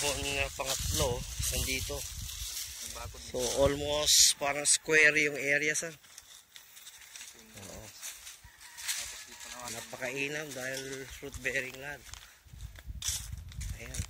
dahon na pangatlo nandito. So almost parang square yung area, sir. Oo. Napakainam dahil fruit bearing land. Ayan.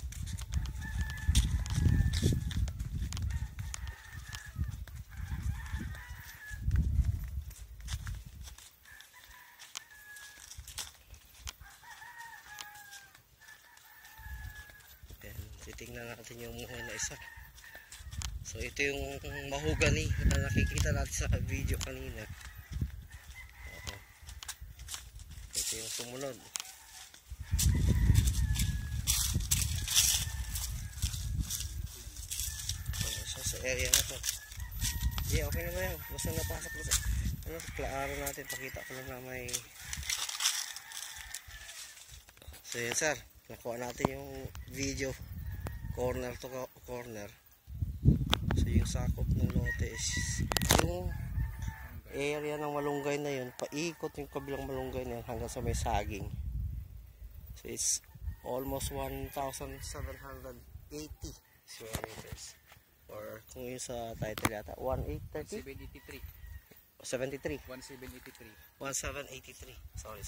Titingnan natin yung mga na isa. So ito yung mahogany na nakikita natin sa video kanina. Ito yung sumunod. So sa area na to. Yeah, okay na ba yan? Basta napasok na sa klaro natin. Pakita ko lang na may. So yan, sir, nakuha natin yung video corner to corner. So yung sakop ng lote is yung area ng malunggay na yun, paikot yung kabilang malunggay na yun hanggang sa may saging. So it's almost 1,780 square meters, or kung yun sa title yata 1,830? 73 1783 sorry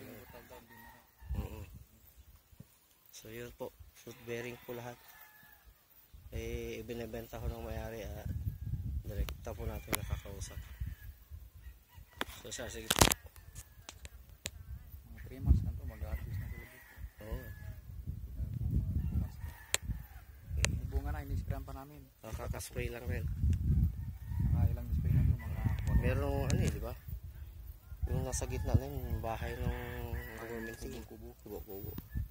so yun po, fruit bearing po lahat. Eh ibinebenta ko ng may-ari at direkta po natin nakakausap. So sir, sige po. Mga 3 months na ito, mag-a-harvest na ito. Oo. Bunga na, ini-sprayan pa namin. Nakaka-spray lang rin. Ilang spray na ito, mga meron ano eh, di ba? Yung nasa gitna na yun, bahay ng government, kubo-kubo.